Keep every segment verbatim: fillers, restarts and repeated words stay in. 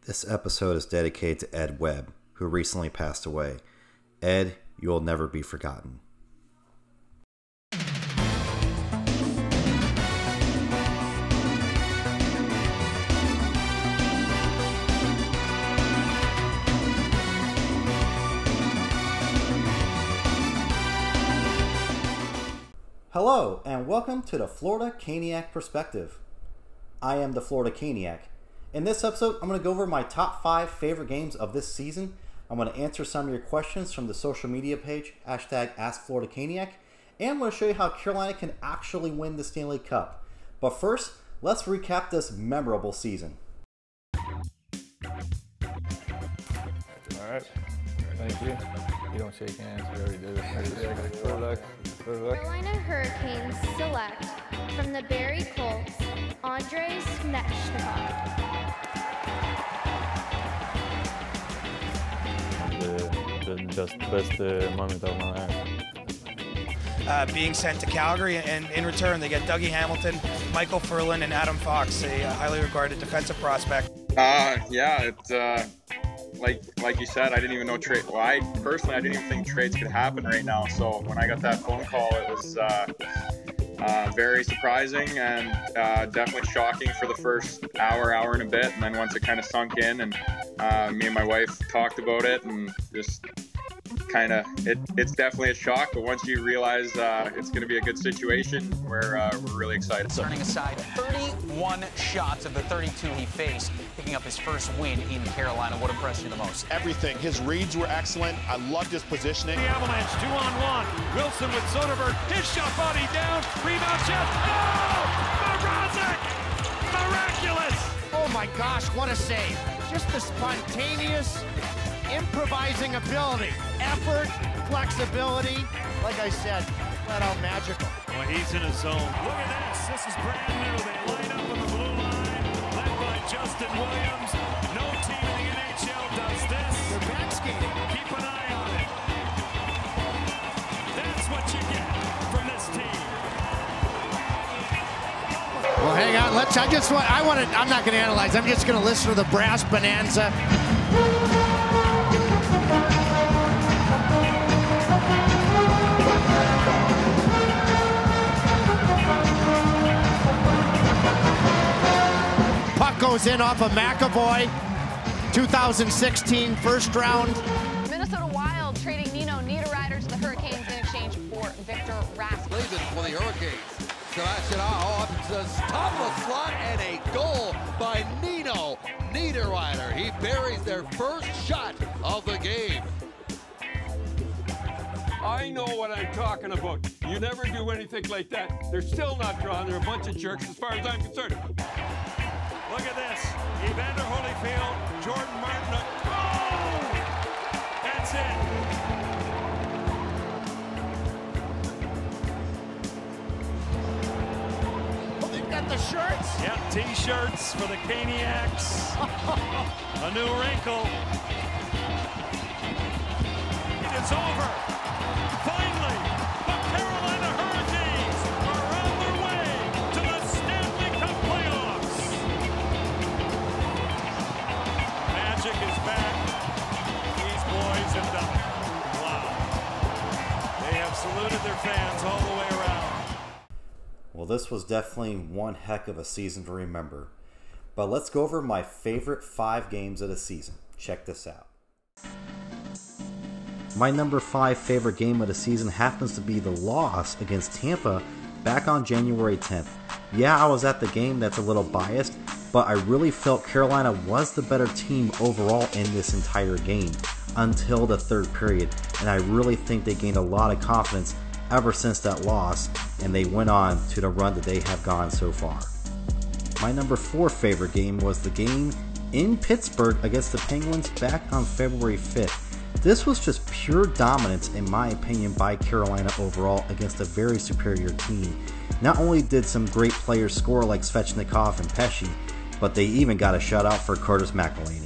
This episode is dedicated to Ed Webb, who recently passed away. Ed, you will never be forgotten. Hello, and welcome to the Florida Caniac Perspective. I am the Florida Caniac. In this episode, I'm going to go over my top five favorite games of this season. I'm going to answer some of your questions from the social media page, hashtag AskFloridaCaniac, and I'm going to show you how Carolina can actually win the Stanley Cup. But first, let's recap this memorable season. Alright, thank you. You don't shake hands, we already did it. Good luck. Good luck. Carolina Hurricanes select from the Barrie Colts, Andrei Svechnikov. The, the just best uh, moment of my life. Uh, being sent to Calgary, and in return they get Dougie Hamilton, Michael Ferland, and Adam Fox, a uh, highly regarded defensive prospect. Uh, yeah, it, uh, like like you said, I didn't even know trade. Well, I personally, I didn't even think trades could happen right now. So when I got that phone call, it was uh, uh, very surprising and uh, definitely shocking for the first hour, hour and a bit. And then once it kind of sunk in, and uh, me and my wife talked about it, and just kind of, it, it's definitely a shock. But once you realize uh, it's going to be a good situation, we're uh, we're really excited. Turning aside thirty-one shots of the thirty-two he faced, picking up his first win in Carolina. What impressed you the most? Everything. His reads were excellent. I loved his positioning. The Avalanche, two on one. Wilson with Soderberg. His shot body down. Rebound chest. Oh! Mrazek! Miraculous! Oh my gosh, what a save. Just the spontaneous, improvising ability. Effort, flexibility. Like I said, flat out magical. Well, he's in a zone. Look at this. This is brand new. They line up on the blue line, led by Justin Williams. No team in the N H L does this. They're back skating. Keep an eye on it. That's what you get from this team. Well, hang on. Let's. I just want. I want to. I'm not going to analyze. I'm just going to listen to the brass bonanza. Puck goes in off of McAvoy. two thousand sixteen first round. Minnesota Wild trading Nino Niederreiter to the Hurricanes in exchange for Victor Rask. Leads it for the Hurricanes. Sebastian up to the top of the slot and a goal by Nino Niederreiter. He buries their first shot of the game. I know what I'm talking about. You never do anything like that. They're still not drawn. They're a bunch of jerks as far as I'm concerned. Look at this. Evander Holyfield, Jordan Martin. Oh! That's it. Oh, they've got the shirts. Yep, T-shirts for the Caniacs. A new wrinkle. It's over. Finally, the Carolina Hurricanes are on their way to the Stanley Cup playoffs. Magic is back. These boys have done it. Wow. They have saluted their fans all the way around. Well, this was definitely one heck of a season to remember. But let's go over my favorite five games of the season. Check this out. My number five favorite game of the season happens to be the loss against Tampa back on January tenth. Yeah, I was at the game, that's a little biased, but I really felt Carolina was the better team overall in this entire game until the third period, and I really think they gained a lot of confidence ever since that loss, and they went on to the run that they have gone so far. My number four favorite game was the game in Pittsburgh against the Penguins back on February fifth. This was just pure dominance, in my opinion, by Carolina overall against a very superior team. Not only did some great players score like Svechnikov and Pesce, but they even got a shutout for Curtis McElhinney.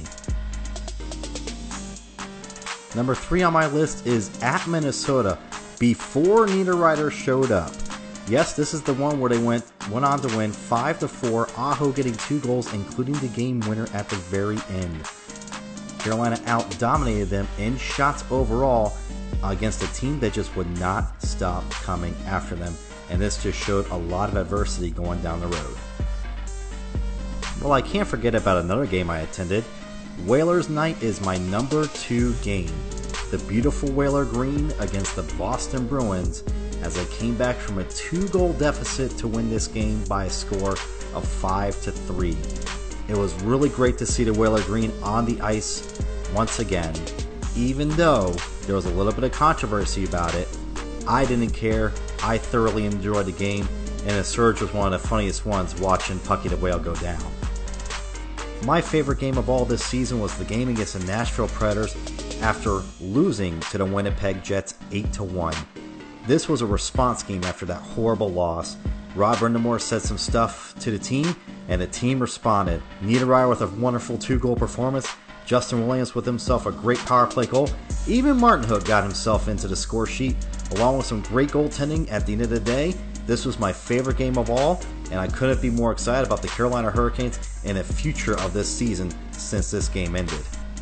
Number three on my list is at Minnesota before Niederreiter showed up. Yes, this is the one where they went went on to win five to four, Aho getting two goals, including the game winner at the very end. Carolina out-dominated them in shots overall against a team that just would not stop coming after them, and this just showed a lot of adversity going down the road. Well, I can't forget about another game I attended. Whalers Night is my number two game. The beautiful Whaler Green against the Boston Bruins as they came back from a two-goal deficit to win this game by a score of five to three. It was really great to see the Whaler Green on the ice once again. Even though there was a little bit of controversy about it, I didn't care. I thoroughly enjoyed the game, and the Surge was one of the funniest ones watching Pucky the Whale go down. My favorite game of all this season was the game against the Nashville Predators after losing to the Winnipeg Jets eight to one. This was a response game after that horrible loss. Rob Brindamore said some stuff to the team, and the team responded. Niederreiter with a wonderful two-goal performance, Justin Williams with himself a great power play goal, even Martin Hook got himself into the score sheet, along with some great goaltending at the end of the day. This was my favorite game of all, and I couldn't be more excited about the Carolina Hurricanes and the future of this season since this game ended.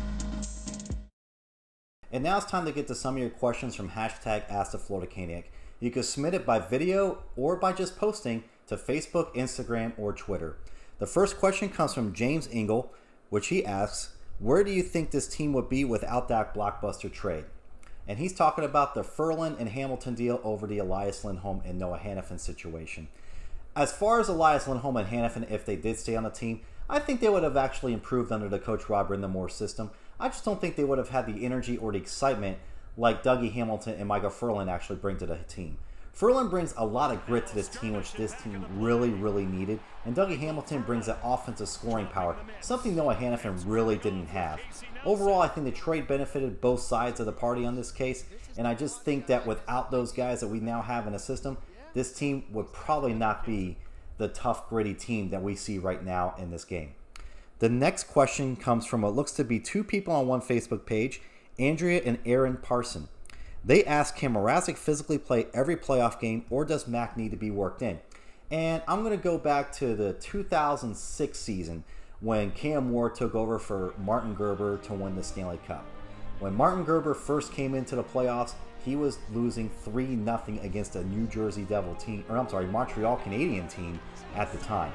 And now it's time to get to some of your questions from hashtag Ask the Florida Caniac. You can submit it by video or by just posting to Facebook, Instagram, or Twitter. The first question comes from James Engel, which he asks, where do you think this team would be without that blockbuster trade? And he's talking about the Ferland and Hamilton deal over the Elias Lindholm and Noah Hanifin situation. As far as Elias Lindholm and Hanifin, if they did stay on the team, I think they would have actually improved under the coach Rob Brindamore system. I just don't think they would have had the energy or the excitement like Dougie Hamilton and Michael Ferland actually bring to the team. Ferland brings a lot of grit to this team, which this team really, really needed. And Dougie Hamilton brings that offensive scoring power, something Noah Hanifin really didn't have. Overall, I think the trade benefited both sides of the party on this case. And I just think that without those guys that we now have in the system, this team would probably not be the tough, gritty team that we see right now in this game. The next question comes from what looks to be two people on one Facebook page, Andrea and Aaron Parson. They ask, can Mrazek physically play every playoff game, or does Mac need to be worked in? And I'm going to go back to the two thousand six season when Cam Ward took over for Martin Gerber to win the Stanley Cup. When Martin Gerber first came into the playoffs, he was losing three nothing against a New Jersey Devil team, or I'm sorry, Montreal Canadian team at the time.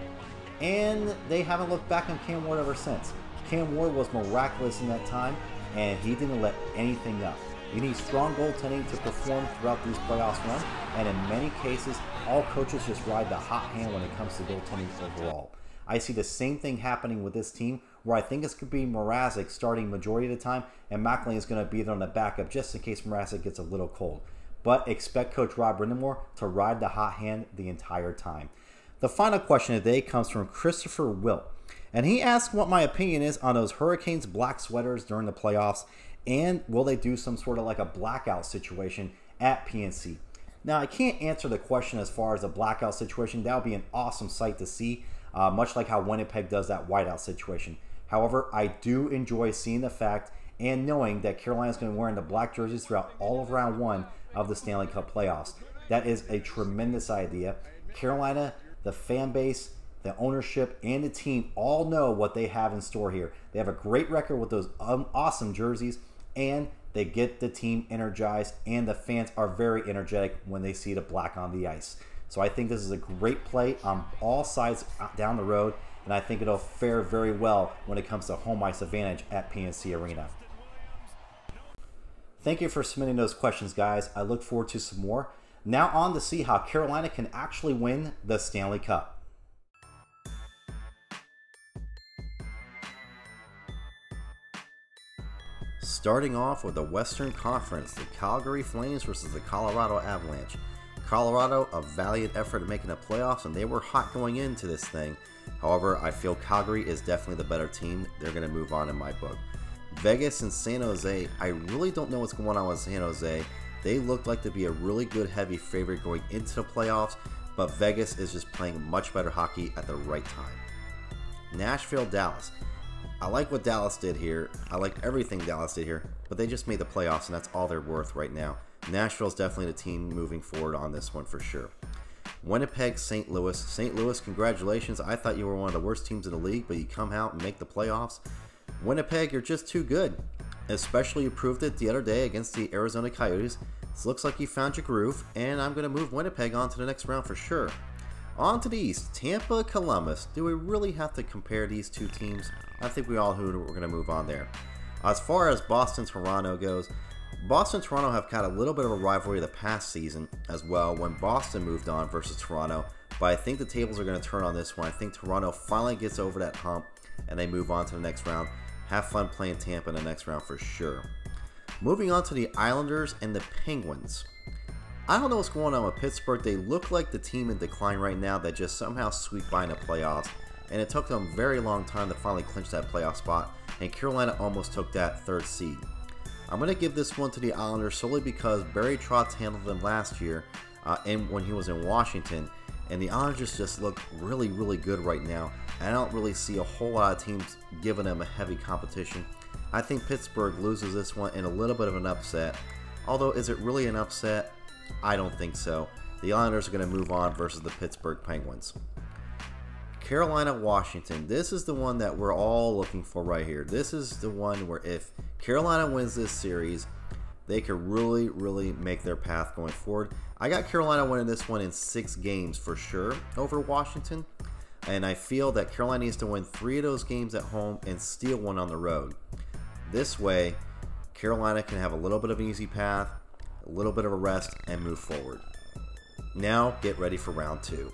And they haven't looked back on Cam Ward ever since. Cam Ward was miraculous in that time, and he didn't let anything up. You need strong goaltending to perform throughout these playoffs run, and in many cases, all coaches just ride the hot hand when it comes to goaltending overall. I see the same thing happening with this team, where I think it's going to be Mrazek starting majority of the time, and McElwain is going to be there on the backup just in case Mrazek gets a little cold. But expect Coach Rob Brindamore to ride the hot hand the entire time. The final question of the day comes from Christopher Wilt, and he asked what my opinion is on those Hurricanes black sweaters during the playoffs, and will they do some sort of like a blackout situation at P N C? Now, I can't answer the question as far as a blackout situation. That would be an awesome sight to see, uh, much like how Winnipeg does that whiteout situation. However, I do enjoy seeing the fact and knowing that Carolina is going to be wearing the black jerseys throughout all of round one of the Stanley Cup playoffs. That is a tremendous idea. Carolina, the fan base, the ownership, and the team all know what they have in store here. They have a great record with those um, awesome jerseys, and they get the team energized, and the fans are very energetic when they see the black on the ice. So I think this is a great play on all sides down the road, and I think it'll fare very well when it comes to home ice advantage at P N C Arena. Thank you for submitting those questions, guys. I look forward to some more. Now on to see how Carolina can actually win the Stanley Cup. Starting off with the Western Conference, the Calgary Flames versus the Colorado Avalanche. Colorado, a valiant effort at making the playoffs, and they were hot going into this thing. However, I feel Calgary is definitely the better team. They're going to move on in my book. Vegas and San Jose, I really don't know what's going on with San Jose. They looked like to be a really good heavy favorite going into the playoffs, but Vegas is just playing much better hockey at the right time. Nashville, Dallas. I like what Dallas did here. I like everything Dallas did here, but they just made the playoffs, and that's all they're worth right now. Nashville's definitely the team moving forward on this one for sure. Winnipeg, Saint Louis. Saint Louis, congratulations. I thought you were one of the worst teams in the league, but you come out and make the playoffs. Winnipeg, you're just too good. Especially you proved it the other day against the Arizona Coyotes. This looks like you found your groove, and I'm going to move Winnipeg on to the next round for sure. On to the East, Tampa, Columbus. Do we really have to compare these two teams? I think we all knew we're going to move on there. As far as Boston, Toronto goes, Boston, Toronto have got a little bit of a rivalry the past season as well when Boston moved on versus Toronto, but I think the tables are going to turn on this one. I think Toronto finally gets over that hump and they move on to the next round. Have fun playing Tampa in the next round for sure. Moving on to the Islanders and the Penguins. I don't know what's going on with Pittsburgh. They look like the team in decline right now that just somehow squeaked by in the playoffs, and it took them a very long time to finally clinch that playoff spot, and Carolina almost took that third seed. I'm going to give this one to the Islanders solely because Barry Trotz handled them last year uh, and when he was in Washington, and the Islanders just look really, really good right now. I don't really see a whole lot of teams giving them a heavy competition. I think Pittsburgh loses this one in a little bit of an upset. Although, is it really an upset? I don't think so. The Islanders are going to move on versus the Pittsburgh Penguins. Carolina, Washington. This is the one that we're all looking for right here. This is the one where if Carolina wins this series, they could really, really make their path going forward. I got Carolina winning this one in six games for sure over Washington. And I feel that Carolina needs to win three of those games at home and steal one on the road. This way, Carolina can have a little bit of an easy path, a little bit of a rest, and move forward. Now, get ready for round two.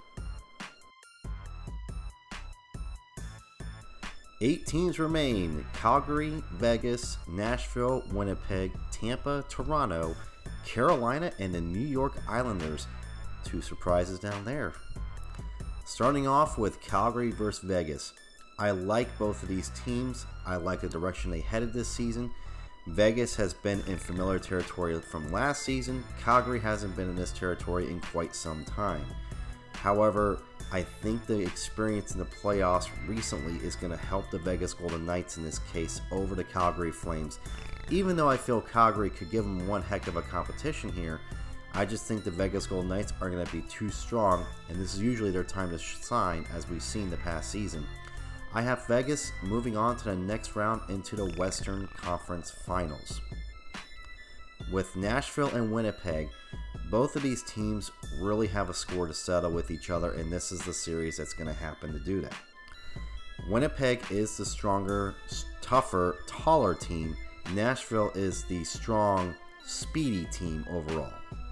Eight teams remain: Calgary, Vegas, Nashville, Winnipeg, Tampa, Toronto, Carolina, and the New York Islanders. Two surprises down there. Starting off with Calgary versus Vegas. I like both of these teams. I like the direction they headed this season. Vegas has been in familiar territory from last season. Calgary hasn't been in this territory in quite some time. However, I think the experience in the playoffs recently is going to help the Vegas Golden Knights in this case over the Calgary Flames. Even though I feel Calgary could give them one heck of a competition here, I just think the Vegas Golden Knights are going to be too strong, and this is usually their time to shine, as we've seen the past season. I have Vegas moving on to the next round into the Western Conference Finals. With Nashville and Winnipeg, both of these teams really have a score to settle with each other, and this is the series that's going to happen to do that. Winnipeg is the stronger, tougher, taller team. Nashville is the strong, speedy team overall.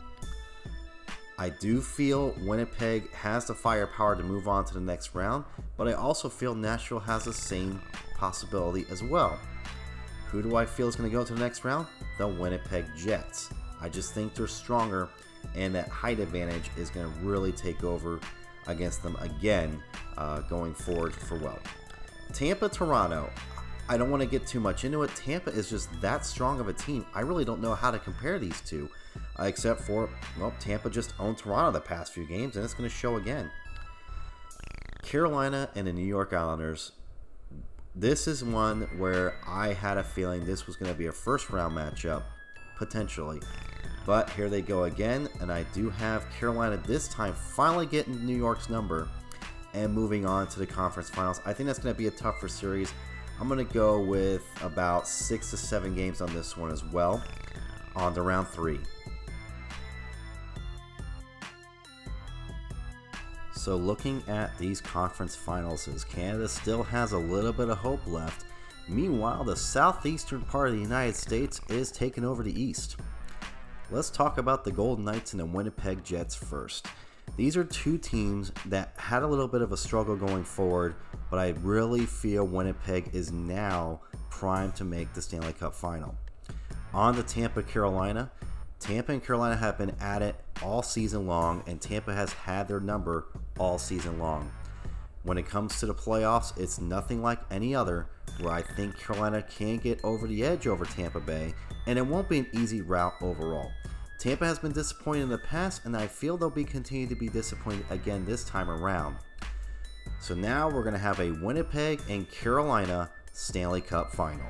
I do feel Winnipeg has the firepower to move on to the next round, but I also feel Nashville has the same possibility as well. Who do I feel is going to go to the next round? The Winnipeg Jets. I just think they're stronger, and that height advantage is going to really take over against them again uh, going forward for well. Tampa, Toronto. I don't want to get too much into it. Tampa is just that strong of a team. I really don't know how to compare these two, uh, except for, well, Tampa just owned Toronto the past few games, and it's going to show again. Carolina and the New York Islanders. This is one where I had a feeling this was going to be a first round matchup, potentially. But here they go again, and I do have Carolina this time finally getting New York's number and moving on to the conference finals. I think that's going to be a tougher series. I'm going to go with about six to seven games on this one as well. On to round three. So looking at these conference finals, as Canada still has a little bit of hope left. Meanwhile, the southeastern part of the United States is taking over the East. Let's talk about the Golden Knights and the Winnipeg Jets first. These are two teams that had a little bit of a struggle going forward, but I really feel Winnipeg is now primed to make the Stanley Cup final. On to Tampa, Carolina. Tampa and Carolina have been at it all season long, and Tampa has had their number all season long. When it comes to the playoffs, it's nothing like any other, where I think Carolina can get over the edge over Tampa Bay, and it won't be an easy route overall. Tampa has been disappointed in the past, and I feel they'll be continue to be disappointed again this time around. So now we're going to have a Winnipeg and Carolina Stanley Cup final.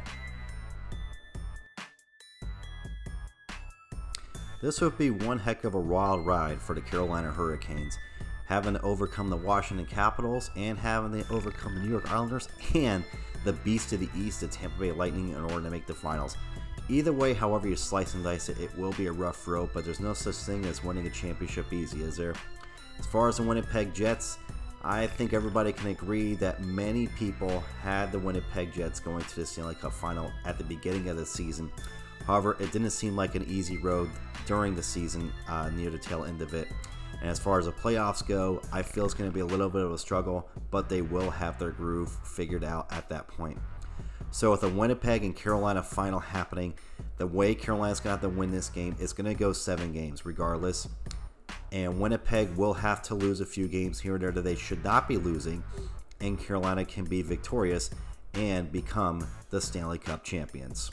This would be one heck of a wild ride for the Carolina Hurricanes. having to overcome the Washington Capitals and having to overcome the New York Islanders and the beast of the East, the Tampa Bay Lightning, in order to make the finals. Either way, however you slice and dice it, it will be a rough road, but there's no such thing as winning a championship easy, is there? As far as the Winnipeg Jets, I think everybody can agree that many people had the Winnipeg Jets going to the Stanley Cup final at the beginning of the season. However, it didn't seem like an easy road during the season, uh, near the tail end of it. And as far as the playoffs go, I feel it's going to be a little bit of a struggle, but they will have their groove figured out at that point. So with the Winnipeg and Carolina final happening, the way Carolina's going to have to win this game, it's going to go seven games regardless. And Winnipeg will have to lose a few games here and there that they should not be losing, and Carolina can be victorious and become the Stanley Cup champions.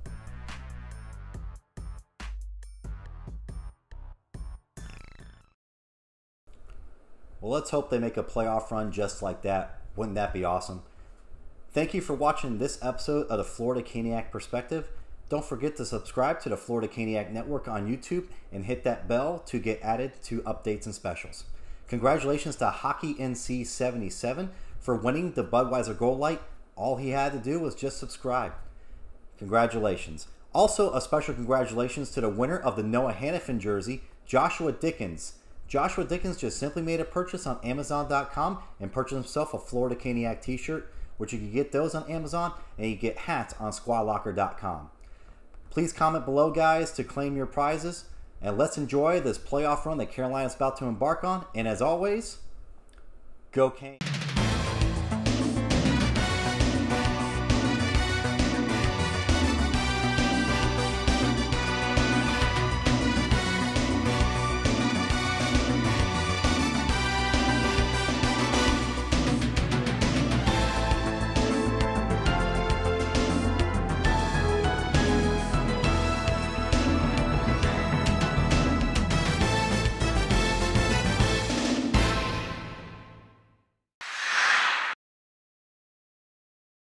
Well, let's hope they make a playoff run just like that. Wouldn't that be awesome? Thank you for watching this episode of the Florida Caniac Perspective. Don't forget to subscribe to the Florida Caniac Network on YouTube and hit that bell to get added to updates and specials. Congratulations to Hockey N C seventy-seven for winning the Budweiser Gold Light. All he had to do was just subscribe. Congratulations. Also, a special congratulations to the winner of the Noah Hannafin jersey, Joshua Dickens. Joshua Dickens just simply made a purchase on Amazon dot com and purchased himself a Florida Caniac t-shirt, which you can get those on Amazon, and you get hats on squad locker dot com. Please comment below, guys, to claim your prizes, and let's enjoy this playoff run that Carolina's about to embark on. And as always, go Canes.